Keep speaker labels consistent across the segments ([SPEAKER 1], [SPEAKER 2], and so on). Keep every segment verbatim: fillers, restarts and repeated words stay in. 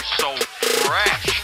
[SPEAKER 1] so fresh.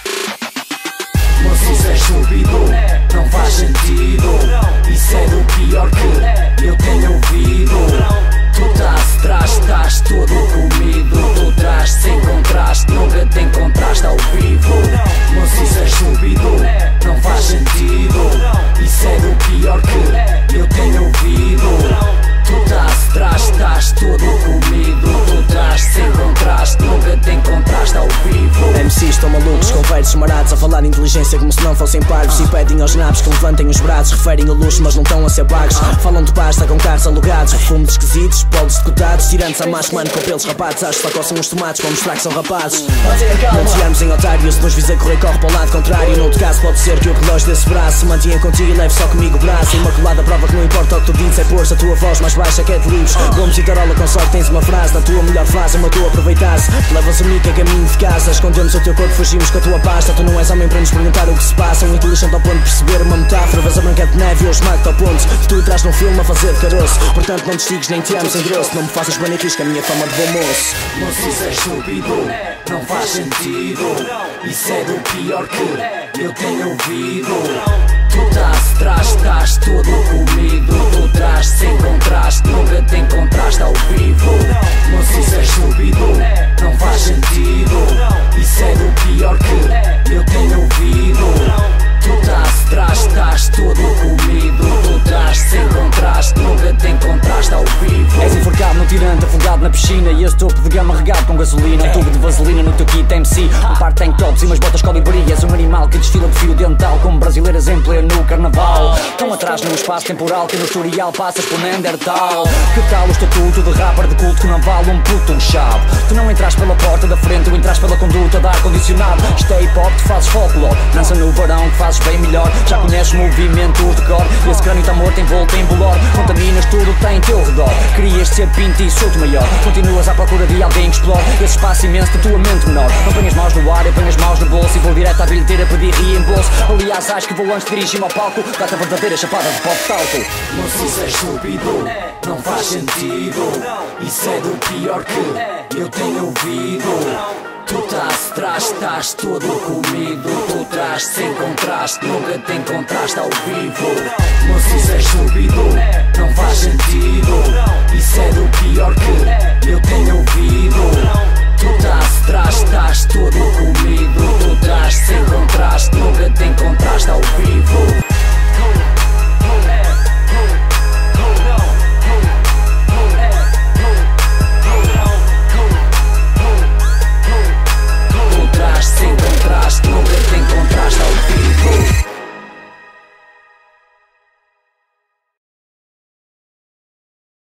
[SPEAKER 2] Moço, isso é estúpido, não faz sentido. Isso é do pior que eu tenho ouvido. Tu estás atrás, estás todo comido. Tu traz sem contraste, nunca tem contraste ao vivo. Moço, isso é estúpido, não faz sentido. Isso é do pior que eu tenho ouvido. Tu estás atrás, estás todo comido. Tu traz sem contraste, nunca tem contraste ao vivo.
[SPEAKER 3] M Cs estão malucos, com versos marados a falar de inteligência como se não fossem parvos. E pedem aos nabos que levantem os braços. Referem o luxo mas não estão a ser pagos. Falam de pasta com carros alugados, fumo de esquisitos, polos de cotados. Tirantes a mais mano com pelos rapados. Acho que só coçam os tomates para mostrar que são rapazes. Não te llames em otário, se nos visa correr corre para o lado contrário. No outro caso pode ser que o relógio desse braço se mantenha contigo e leve só comigo o braço. Imaculada prova que não importa o que tu dizes, é pôr-se a tua voz mais baixa que é de livros. Gomes e tarola com sorte tens uma frase. Na tua melhor fase uma tua aproveitasse. Levas a mica caminho de casa. Escondemos o teu corpo, fugimos com a tua pasta. Tu não és homem para nos perguntar o que se passa. Um inteligente ao ponto de perceber uma metáfora. Vês a branca de neve e eu esmago-te ao ponto que tu entras num filme a fazer de caroço. Portanto não destigues nem te ames em grosso. Não me faças baniquis com a minha fama de bom moço.
[SPEAKER 2] Moço, isso é estúpido, não faz sentido. Isso é do pior que eu tenho ouvido. Tu estás atrás, estás todo comido. Tu traz sem contraste, nunca tem contraste ao vivo. Moço, isso é estúpido, não faz sentido. Isso é do pior que eu tenho ouvido. Tu estás atrás, estás todo comido. Tu traz sem contraste, nunca tem contraste ao vivo.
[SPEAKER 4] És enforcado no tirante, afogado na piscina. E esse topo de gama regado com gasolina. Um tubo de vaselina no teu kit M C. Um par de tank tops e umas botas colibri. És um animal que desfila de fio dental como brasileiras em pleno carnaval. Tão atrás no espaço temporal que no historial passas por Neandertal. Que tal o estatuto de rapper de culto que não vale um puto um chave? Tu não entras pela porta da frente, tu entras pela conduta de ar-condicionado. Isto é hip hop, tu fazes folclore. Dança no verão que fazes bem melhor. Já conheces o movimento de cor. Esse crânio está morto envolto em bolor. Contaminas tudo o que tem em teu redor. Querias ser pinto e solto maior. Continuas à procura de alguém que explore esse espaço imenso da tua mente menor. Não ponhas mãos no ar, eu ponho as mãos no bolso. E vou direto à bilheteira pedir reembolso. Aliás, acho que vou antes de dirigir-me ao palco. Dá-te a verdadeira chapada de pop talco.
[SPEAKER 2] Moço, isso é estúpido, não faz sentido. Isso é do pior que eu tenho ouvido. Tu estás atrás, estás todo comido. Tu traz sem contraste, nunca tem contraste ao vivo. Moço, isso é estúpido, não faz sentido. Isso é do pior que eu tenho ouvido. Tu estás atrás, estás todo comido. Tu traz sem contraste, nunca tem contraste.